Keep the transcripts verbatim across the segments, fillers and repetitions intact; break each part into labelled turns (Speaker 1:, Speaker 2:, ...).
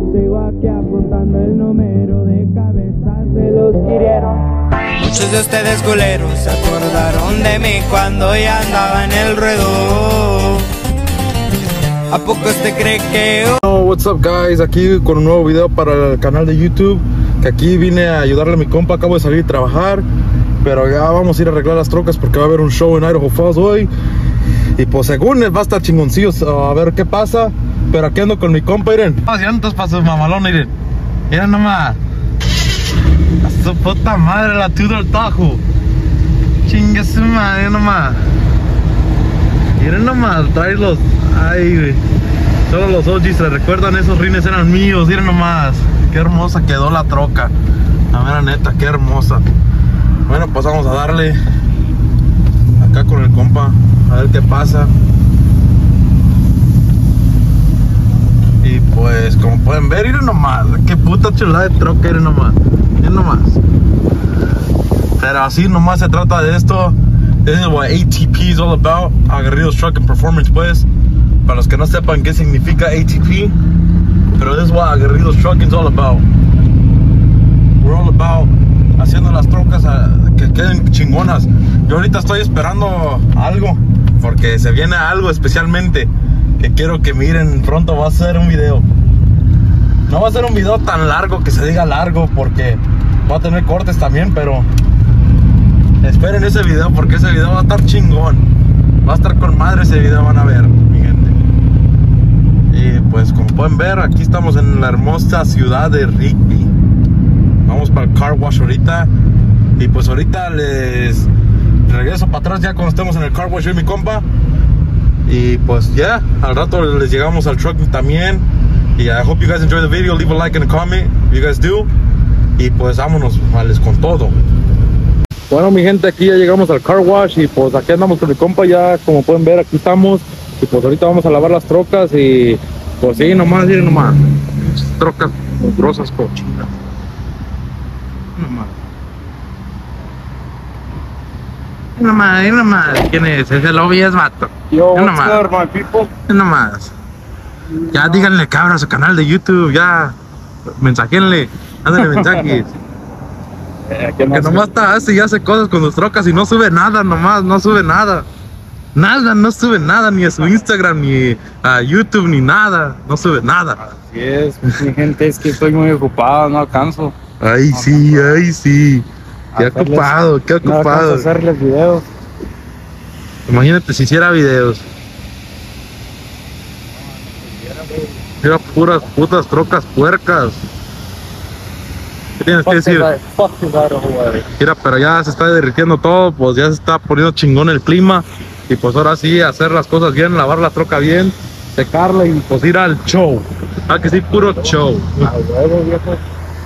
Speaker 1: Sigo aquí apuntando el número de cabezas de los que hirieron. Muchos de ustedes culeros se acordaron de mí cuando ya andaba en el ruedo. ¿A poco usted cree que yo?
Speaker 2: Oh, what's up guys, aquí con un nuevo video para el canal de YouTube. Que aquí vine a ayudarle a mi compa, acabo de salir a trabajar. Pero ya vamos a ir a arreglar las trocas porque va a haber un show en Idaho Falls hoy. Y pues según va a estar chingoncillo, a ver qué pasa. Pero aquí ando con mi compa, miren. Las llantas para su mamalón, miren. Miren nomás. A su puta madre, la tuya del Tajo. Chingue su madre, nomás. Miren nomás, traerlos. Ay, güey. Solo los O Gs se recuerdan, esos rines eran míos. Miren nomás. Qué hermosa quedó la troca. La mera neta, qué hermosa. Bueno, pues vamos a darle acá con el compa, a ver qué pasa. Y pues, como pueden ver, miren nomás, qué puta chulada de troca, miren nomás, miren nomás. Pero así nomás se trata de esto. This is what A T P is all about, Aguerridos Truck and Performance, pues. Para los que no sepan qué significa A T P, pero this is what Aguerridos Truck is all about. We're all about haciendo las trocas a, que queden chingonas. Yo ahorita estoy esperando algo, porque se viene algo especialmente que quiero que miren. Pronto va a ser un video. No va a ser un video tan largo que se diga largo, porque va a tener cortes también, pero esperen ese video porque ese video va a estar chingón. Va a estar con madre ese video, van a ver, mi gente. Y pues como pueden ver, aquí estamos en la hermosa ciudad de Rigby. Vamos para el car wash ahorita. Y pues ahorita les regreso para atrás ya cuando estemos en el car wash yo y mi compa. Y pues ya, yeah, al rato les llegamos al truck también. Y I hope you guys enjoy the video. Leave a like and a comment if you guys do. Y pues vámonos, vales con todo. Bueno mi gente, aquí ya llegamos al car wash. Y pues aquí andamos con mi compa ya. Como pueden ver, aquí estamos. Y pues ahorita vamos a lavar las trocas. Y pues sí, nomás, miren nomás. Trocas grosas, cochinas. Nomás. Nomás, nomás. ¿Quién es? Ese lobby es vato.
Speaker 3: Yo,
Speaker 2: nomás.
Speaker 3: what's up, my people?
Speaker 2: Nomás. Ya díganle cabra a su canal de YouTube, ya. Mensajenle, háganle mensajes.
Speaker 3: Eh,
Speaker 2: Que nomás está hace y hace cosas con sus trocas y no sube nada, nomás, no sube nada. Nada, no sube nada, ni a su Instagram, ni a YouTube, ni nada. No sube nada.
Speaker 3: Así es, mi gente, es que estoy muy ocupado, no alcanzo.
Speaker 2: Ay, sí, ay, sí. Qué
Speaker 3: Hacerles-
Speaker 2: ocupado, qué
Speaker 3: No alcanzo a
Speaker 2: ocupado.
Speaker 3: hacerles videos.
Speaker 2: Imagínate si hiciera videos. Mira, puras putas trocas puercas. ¿Qué tienes que decir?
Speaker 3: Fuck you, Idaho, güey.
Speaker 2: Mira, pero ya se está derritiendo todo, pues ya se está poniendo chingón el clima. Y pues ahora sí, hacer las cosas bien, lavar la troca bien, secarla y pues ir al show. Ah, que sí, puro show.
Speaker 3: A huevo, viejo.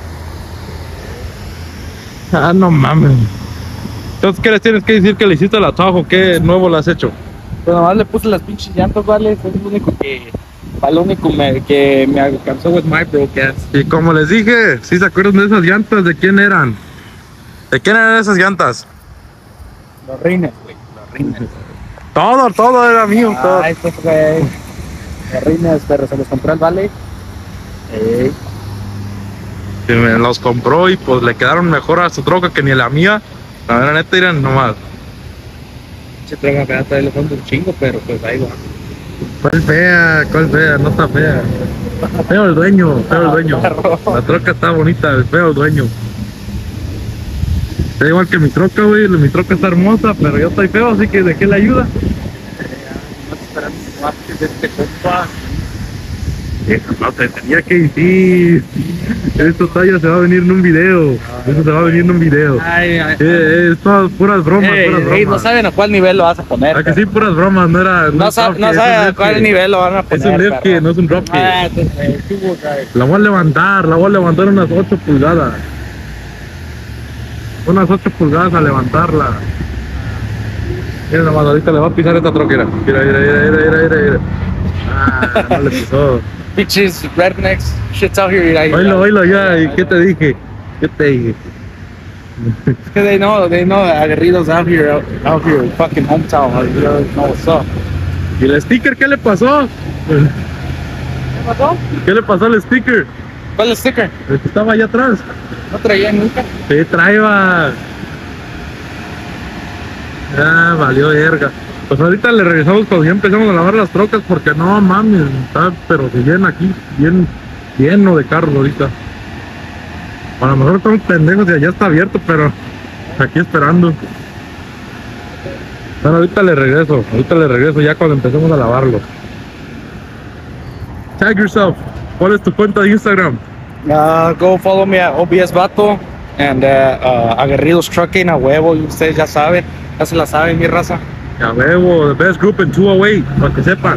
Speaker 2: Ah, no mames. Entonces, ¿qué les tienes que decir que le hiciste la trabajo? ¿Qué nuevo le has hecho?
Speaker 3: Pues nomás le puse las pinches llantas, vale. Fue lo único que. Fue lo único me- que me alcanzó with my broadcast.
Speaker 2: Y como les dije, ¿sí se acuerdan de esas llantas? ¿De quién eran? ¿De quién eran esas llantas?
Speaker 3: Los rines, güey. Los rines.
Speaker 2: Todo, todo era mío, todo.
Speaker 3: Ah, estos, güey. Los rines, pero se los compré al vale. Ey.
Speaker 2: Que me los compró y pues le quedaron mejor a su troca que ni a la mía. La verdad, neta, eran nomás.
Speaker 3: Se traga que hasta el fondo un chingo, pero pues ahí va.
Speaker 2: ¿Cuál fea? ¿Cuál fea? No está fea. Feo el dueño, feo el dueño. La troca está bonita, feo el dueño. Está igual que mi troca, güey. Mi troca está hermosa, pero yo estoy feo, así que ¿de qué le ayuda?
Speaker 3: No te esperando más que de este compa.
Speaker 2: No te tenía que decir. Esto talla se va a venir en un video. Esto se va a venir en un video.
Speaker 3: Ay, ay,
Speaker 2: Eh, eh, es todas puras bromas,
Speaker 3: Ey,
Speaker 2: puras
Speaker 3: ey, no
Speaker 2: bromas.
Speaker 3: saben a cuál nivel lo vas a poner.
Speaker 2: ¿A que sí, puras bromas? No era.
Speaker 3: No,
Speaker 2: es
Speaker 3: sab-
Speaker 2: un
Speaker 3: no
Speaker 2: drop
Speaker 3: saben
Speaker 2: kick,
Speaker 3: a
Speaker 2: es
Speaker 3: cuál
Speaker 2: un
Speaker 3: nivel lo van a poner.
Speaker 2: Es un lift
Speaker 3: perro.
Speaker 2: kick, no es un drop kick.
Speaker 3: Ah, entonces, eh, tuvo, güey.
Speaker 2: La voy a levantar, la voy a levantar unas ocho pulgadas. Unas ocho pulgadas a levantarla. Mira nomás, ahorita le va a pisar esta troquera. Mira, mira, mira, mira, mira, mira, mira. Ah, no le pisó.
Speaker 3: Bitches, rednecks, shit's out here. Like,
Speaker 2: Oílo, oílo ya, ¿y qué te dije? ¿Qué te dije?
Speaker 3: Because they know, they know that Aguerridos out here, out, out here, fucking hometown. Like, you already know what's up.
Speaker 2: ¿Y el sticker qué le pasó?
Speaker 3: ¿Qué pasó?
Speaker 2: ¿Qué le pasó al sticker?
Speaker 3: ¿Cuál es el sticker?
Speaker 2: El que estaba allá atrás.
Speaker 3: No traía nunca.
Speaker 2: Sí, traía. Ya, valió verga. Pues ahorita le regresamos cuando ya empezamos a lavar las trocas porque no mames, está pero se llena aquí, bien lleno de carros ahorita. A lo mejor estamos pendejos y allá está abierto, pero aquí esperando. Bueno, ahorita le regreso, ahorita le regreso ya cuando empecemos a lavarlo. Tag yourself. ¿Cuál es tu cuenta de Instagram?
Speaker 3: Uh, go follow me at O B S Vato and uh, uh, Aguerridos Trucking a huevo. Y ustedes ya saben, ya se la saben, mi raza.
Speaker 2: Ya huevo, the best group in two oh eight, para que sepan.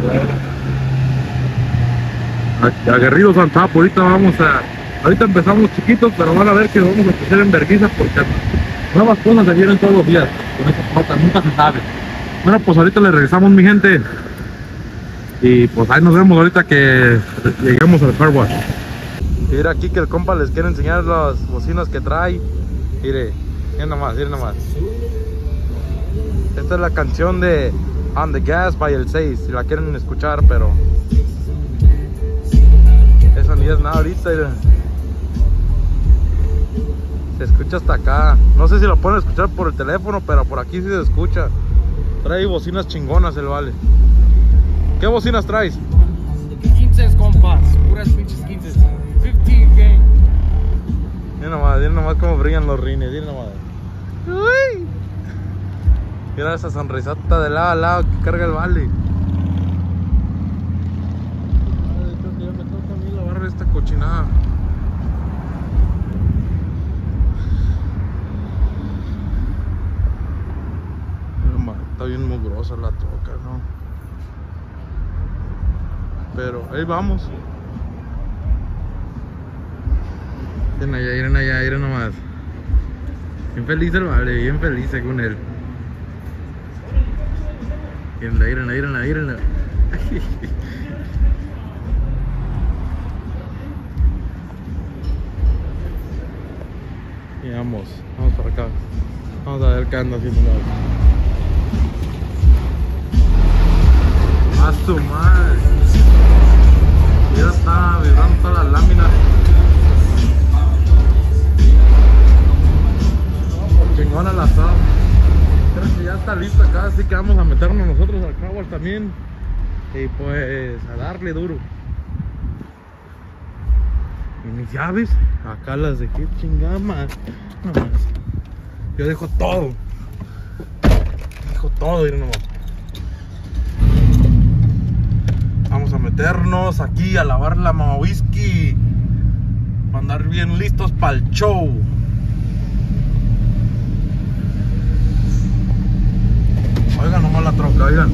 Speaker 2: Aguerridos on top, ahorita vamos a... Ahorita empezamos chiquitos, pero van a ver que vamos a empezar en vergüenza porque nuevas cosas se vienen todos los días. Con esas cosas nunca se sabe. Bueno, pues ahorita le regresamos, mi gente. Y pues ahí nos vemos ahorita que lleguemos al car wash. Mira aquí que el compa les quiere enseñar las bocinas que trae. Mire, miren nomás, miren nomás. Esta es la canción de On the Gas by el seis, si la quieren escuchar, pero eso ni es nada ahorita. Mira. Se escucha hasta acá. No sé si lo pueden escuchar por el teléfono, pero por aquí sí se escucha. Trae bocinas chingonas el vale. ¿Qué bocinas traes?
Speaker 3: quince compas, puras pinches quince. quince gang.
Speaker 2: Miren nomás, miren nomás cómo brillan los rines, miren nomás. Uy. Mira esa sonrisota de lado a lado que carga el vale. Ay, creo que ya me toca a mí lavar esta cochinada. Está bien mugrosa la troca, ¿no? Pero ahí vamos. Miren allá, miren allá, miren nomás. Bien feliz el vale, bien feliz según él. Miren, miren, miren, miren. Y vamos, vamos para acá. Vamos a ver qué anda haciendo. A su madre. Ya está vibrando todas las láminas. Chingona la asada. Creo que ya está lista acá, así que vamos a meternos nosotros al car wash también. Y pues a darle duro. Y mis llaves, acá las dejé chingama. No más. Yo dejo todo. Dejo todo, miren nomás. Vamos a meternos aquí a lavar la Mama Whisky para andar bien listos para el show. Oigan nomás la troca, oigan.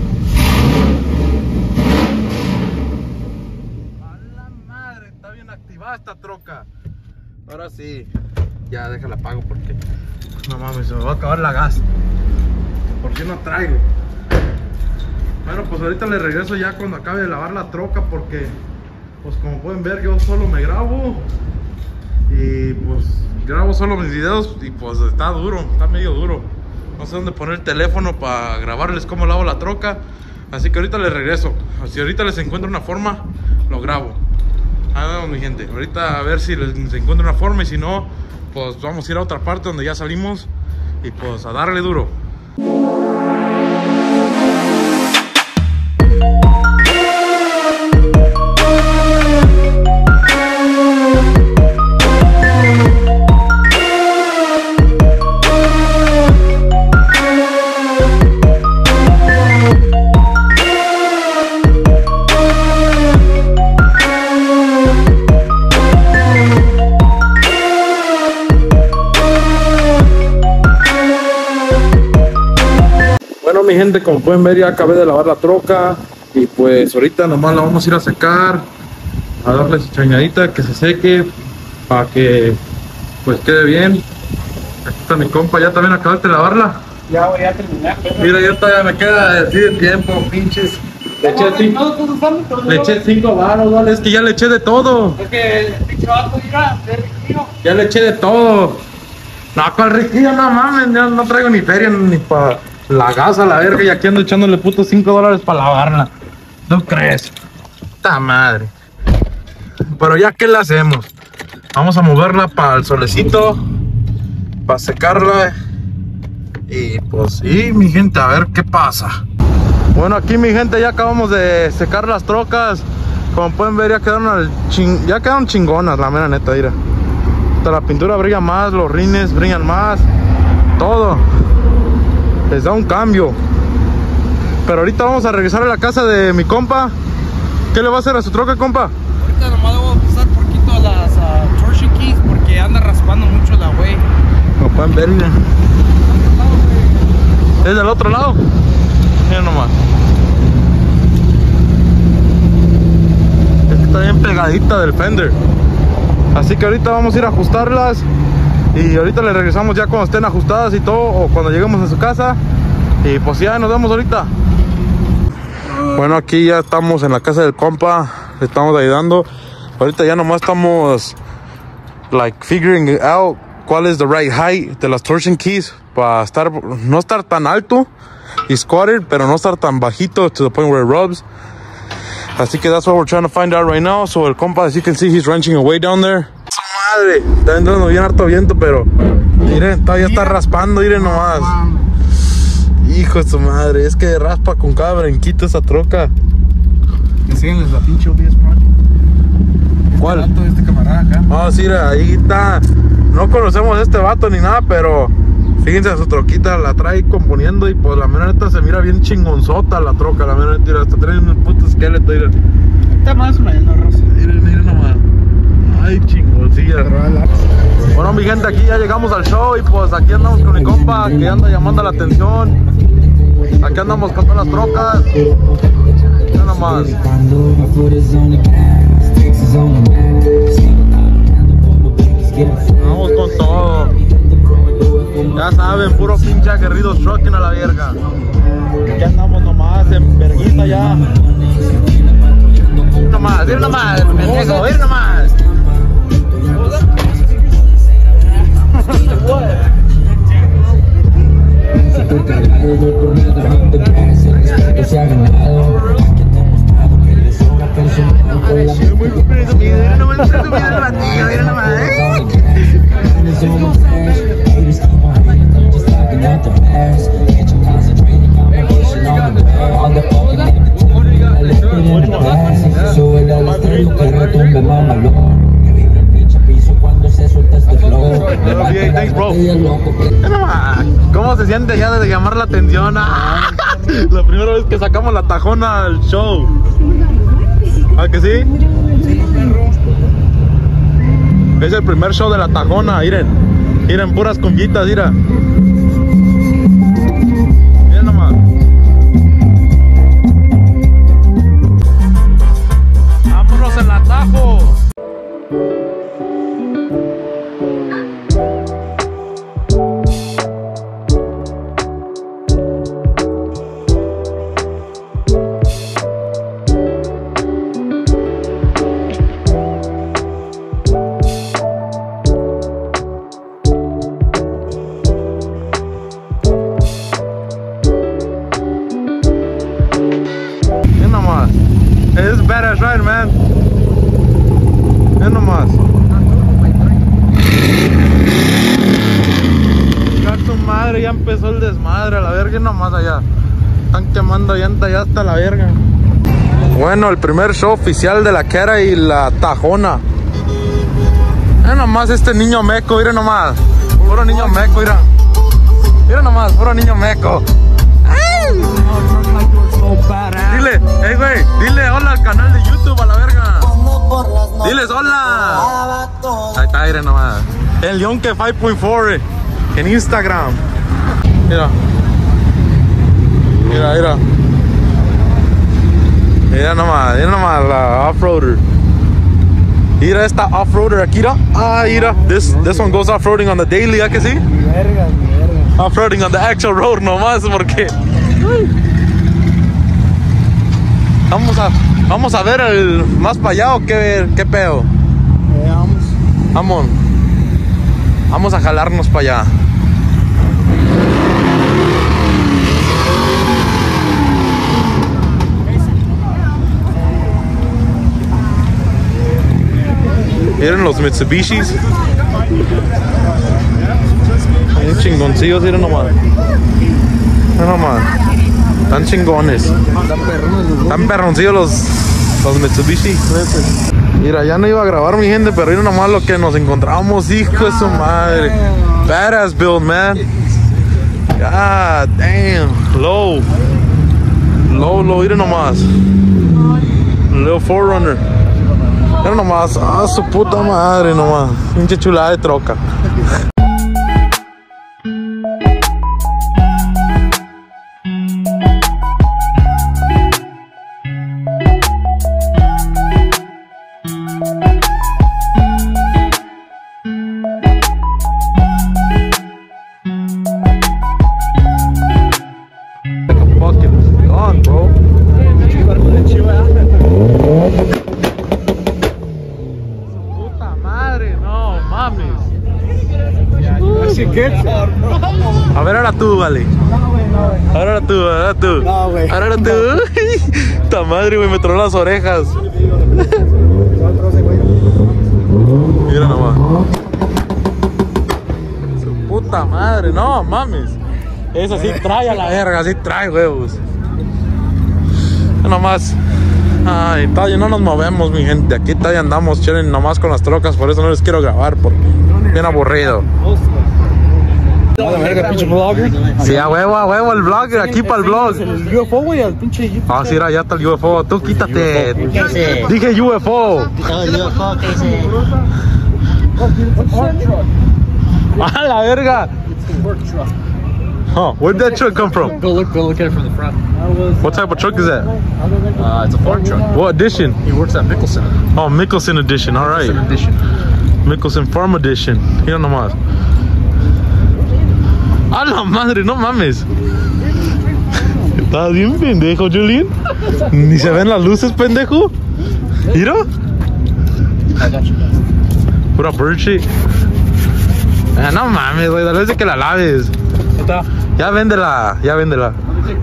Speaker 2: A la madre, está bien activada esta troca. Ahora sí, ya déjala apago porque no mames, se me va a acabar la gas. ¿Por qué no traigo? Bueno, pues ahorita le regreso ya cuando acabe de lavar la troca porque pues como pueden ver yo solo me grabo y pues grabo solo mis videos y pues está duro, está medio duro. No sé dónde poner el teléfono para grabarles cómo lavo la troca, así que ahorita les regreso. Si ahorita les encuentro una forma, lo grabo. Ah, vamos mi gente, ahorita a ver si les encuentro una forma y si no, pues vamos a ir a otra parte donde ya salimos y pues a darle duro. Bueno mi gente, como pueden ver ya acabé de lavar la troca y pues ahorita nomás la vamos a ir a secar, a darle su chañadita que se seque para que pues quede bien. Aquí está mi compa, ya también acabaste de lavarla.
Speaker 3: Ya voy a terminar.
Speaker 2: Mira, yo todavía me queda así de tiempo, pinches. Le eché cinco, le eché cinco varos, vale, es que ya le eché de todo.
Speaker 3: Es que el pinche vato irá de riquillo.
Speaker 2: Ya le eché de todo. No, con riquillo no mames, ya no traigo ni feria ni para la gas a la verga y aquí ando echándole putos cinco dólares para lavarla. ¿Tú crees? ¡Ta madre! Pero ya, ¿qué le hacemos? Vamos a moverla para el solecito, para secarla. Y pues sí, mi gente, a ver qué pasa. Bueno, aquí mi gente, ya acabamos de secar las trocas. Como pueden ver, ya quedaron, al ching ya quedaron chingonas, la mera neta, mira. Hasta la pintura brilla más, los rines brillan más, todo. Les da un cambio. Pero ahorita vamos a regresar a la casa de mi compa. ¿Qué le va a hacer a su troca, compa?
Speaker 3: Ahorita nomás le voy a pasar poquito las uh, torsion keys porque anda raspando mucho la wey.
Speaker 2: Como pueden ver, miren. ¿Es del otro lado? Miren nomás. Es que está bien pegadita del fender. Así que ahorita vamos a ir a ajustarlas. Y ahorita le regresamos ya cuando estén ajustadas y todo. O cuando lleguemos a su casa. Y pues ya nos vemos ahorita. Bueno, aquí ya estamos en la casa del compa. Le estamos ayudando. Ahorita ya nomás estamos like figuring out cuál es the right height de las torsion keys para estar, no estar tan alto y squatted, pero no estar tan bajito to the point where it rubs. Así que that's what we're trying to find out right now. So el compa, as you can see, he's wrenching away down there. ¡Su madre! Está entrando bien harto viento, pero miren, todavía está raspando, miren nomás. Hijo de su madre, es que raspa con cada brinquito esa troca.
Speaker 3: Enséñales la pinche O B S Project.
Speaker 2: ¿Cuál?
Speaker 3: Este vato, este camarada acá.
Speaker 2: Ah, sí, ahí está. No conocemos a este vato ni nada, pero fíjense, su troquita la trae componiendo y pues la mera neta se mira bien chingonzota la troca, la mera neta, hasta trae un puto esqueleto, mira.
Speaker 3: Está más o menos, Rosa.
Speaker 2: Miren, miren nomás. Ay, chingoncilla. Bueno, mi gente, aquí ya llegamos al show y pues aquí andamos con mi compa que anda llamando la atención. Aquí andamos con todas las trocas. Ya nomás. Vamos con todo. Ya saben, puro pinche aguerridos trucking a la verga. Aquí andamos nomás en verguita ya. Ir nomás, ir nomás, pendejo, ir nomás. Muy presumido, mira nomás el presumido el ratillo, mira nomás, ¿eh? Thanks, bro. ¿Cómo se siente ya de llamar la atención? La primera vez que sacamos la tajona al show. ¿Ah, que sí? Es el primer show de la tajona, miren. Miren, puras cumbitas, mira. Miren nomás. Vámonos en la tajo. It's badass right, man. Ven nomás. Ya su madre, ya empezó el desmadre a la verga, nomás allá. Están quemando llanta ya hasta la verga. Bueno, el primer show oficial de la Cara y la Tajona. Mira nomás este niño meco, mira nomás. Puro niño meco, mira. Mira nomás, puro niño meco. ¡Ay! Dile, hey güey, dile hola al canal de YouTube a la verga. Diles hola. Ahí está, miren nomás. El Yonke cinco punto cuatro en Instagram. Mira. Mira, mira. Mira nomás, mira nomás la off-roader. Mira esta off-roader aquí, mira. Ah, mira. This, this one goes off-roading on the daily, ¿a que sí?
Speaker 3: Verga, verga.
Speaker 2: Off-roading on the actual road nomás, porque... Vamos a, vamos a ver el más para allá o qué, qué pedo.
Speaker 3: Eh, vamos.
Speaker 2: Vamos. Vamos a jalarnos para allá. Miren los Mitsubishis. Hay chingoncillos, miren nomás. Miren nomás. Están chingones. Están perroncillos los, los Mitsubishi. Mira, ya no iba a grabar mi gente, pero miren nomás lo que nos encontramos, hijo de su madre. Badass build, man. God damn. Low. Low, low, miren nomás. Little four runner. Miren nomás, ah, su puta madre nomás. Pinche chulada de troca. A ver, ahora tú, vale. Ahora tú, ahora tú.
Speaker 1: No, güey.
Speaker 2: Ahora tú. Esta madre, güey, me tronó las orejas. Mira nomás. Su puta madre, no mames. Eso sí trae a la verga, sí trae huevos. Nomás. Ay, todavía no nos movemos, mi gente. Aquí todavía andamos chilling nomás con las trocas. Por eso no les quiero grabar, porque bien aburrido. Sí, a huevo, a huevo, el vlogger, aquí para el vlog.
Speaker 3: El U F O, güey, al pinche.
Speaker 2: Ah, sí, ya está el U F O. Tú quítate. Dije U F O. ¡Ah, la verga! Huh, where'd that truck come from?
Speaker 3: Go look, go look at it from the front.
Speaker 2: What type of truck is that?
Speaker 3: Uh, it's a farm truck.
Speaker 2: What edition?
Speaker 3: He works at Mickelson.
Speaker 2: Oh, Mickelson edition, alright.
Speaker 3: Mickelson edition.
Speaker 2: Mickelson Farm Edition. Mira nomás. ¡A la madre! ¡No mames! ¿Estás bien pendejo, Julian? Ni se ven las luces, pendejo. ¿Mira? Pura bird shit. Ah, no mames, güey. Dale de que la laves. Ya véndela, ya véndela.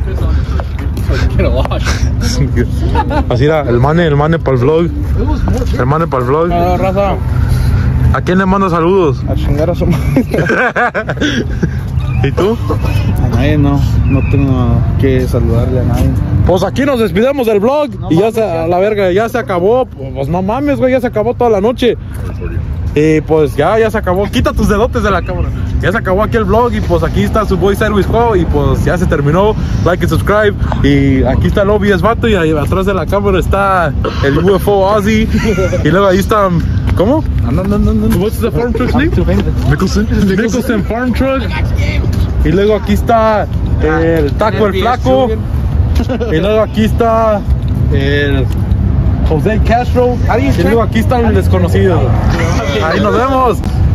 Speaker 2: Así era, el mane, el mane para el vlog. El mane para el vlog.
Speaker 3: No, raza.
Speaker 2: ¿A quién le mando saludos?
Speaker 3: A chingar a su madre.
Speaker 2: ¿Y tú?
Speaker 3: A nadie, no. No tengo que saludarle a nadie.
Speaker 2: Pues aquí nos despidemos del vlog. No, y ya se, a la verga, ya se acabó. Pues no mames, güey, ya se acabó toda la noche. Y pues ya, ya se acabó. Quita tus dedotes de la cámara. Ya se acabó aquí el vlog. Y pues aquí está su boy Service Co. Y pues ya se terminó. Like y subscribe. Y aquí está el O B S Vato. Y ahí atrás de la cámara está el U F O Ozzy. Y luego ahí está. ¿Cómo?
Speaker 3: No, no, no, no.
Speaker 2: What's the farm truck's name? Mickelson. Mickelson Farm Truck. Y luego aquí está el Taco el Flaco. Y luego aquí está el José Castro. Y luego aquí está el desconocido. Ahí nos vemos.